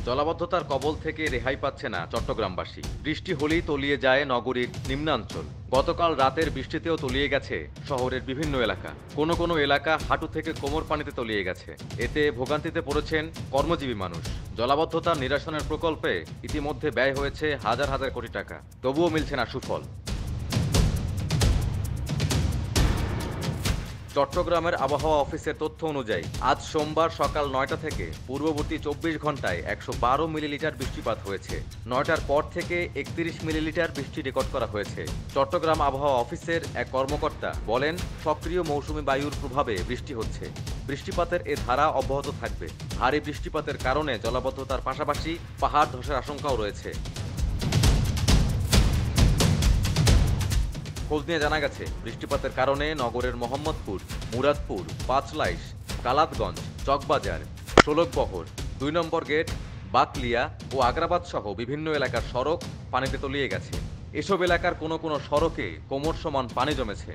জলাবদ্ধতার কবল থেকে রেহাই পাচ্ছে না চট্টগ্রামবাসী। বৃষ্টি হলেই তলিয়ে যায় নগরীর নিম্নাঞ্চল। গতকাল রাতের বৃষ্টিতেও তলিয়ে গেছে শহরের বিভিন্ন এলাকা। কোনো কোনো এলাকা হাঁটু থেকে কোমর পানিতে তলিয়ে গেছে। এতে ভোগান্তিতে পড়েছেন কর্মজীবী মানুষ। জলাবদ্ধতা নিরসনের প্রকল্পে ইতিমধ্যে ব্যয় হয়েছে হাজার হাজার কোটি টাকা, তবুও মিলছে না সুফল। চট্টগ্রামের আবহাওয়া অফিসের তথ্য অনুযায়ী আজ সোমবার সকাল ৯টা থেকে পূর্ববর্তী ২৪ ঘন্টায় ১১২ মিলিলিটার বৃষ্টিপাত হয়েছে। ৯টার পর থেকে ৩১ মিলিলিটার বৃষ্টি রেকর্ড করা হয়েছে। চট্টগ্রাম আবহাওয়া অফিসের এক কর্মকর্তা বলেন, সক্রিয় মৌসুমী বায়ুর প্রভাবে বৃষ্টি হচ্ছে। বৃষ্টিপাতের এ ধারা অব্যাহত থাকবে। ভারী বৃষ্টিপাতের কারণে জলাবদ্ধতার পাশাপাশি পাহাড় ধসের আশঙ্কাও রয়েছে। খোঁজ নিয়ে জানা গেছে, বৃষ্টিপাতের কারণে নগরের মোহাম্মদপুর, মুরাদপুর, পাঁচলাইশ, কালাতগঞ্জ, চকবাজার, ষোলকবহর, ২ নম্বর গেট, বাকলিয়া ও আগ্রাবাদ সহ বিভিন্ন এলাকার সড়ক পানিতে তলিয়ে গেছে। এসব এলাকার কোনো কোনো সড়কে কোমর সমান পানি জমেছে।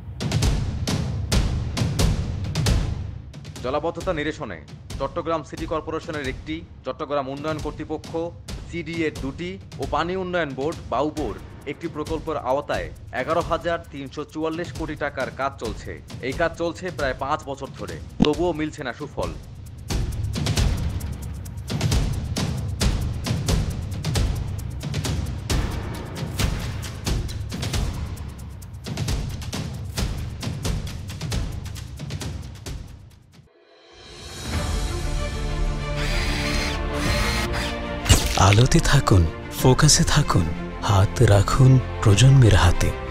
জলাবদ্ধতা নিরসনে চট্টগ্রাম সিটি কর্পোরেশনের একটি, চট্টগ্রাম উন্নয়ন কর্তৃপক্ষ সিডিএর ২টি ও পানি উন্নয়ন বোর্ড বাউবোর একটি প্রকল্পের আওতায় ১১,৩৪৪ কোটি টাকার কাজ চলছে। এই কাজ চলছে প্রায় ৫ বছর ধরে, তবুও মিলছে না সুফল। আলোতে থাকুন, ফোকাসে থাকুন, হাত রাখুন প্রজন্মের হাতে।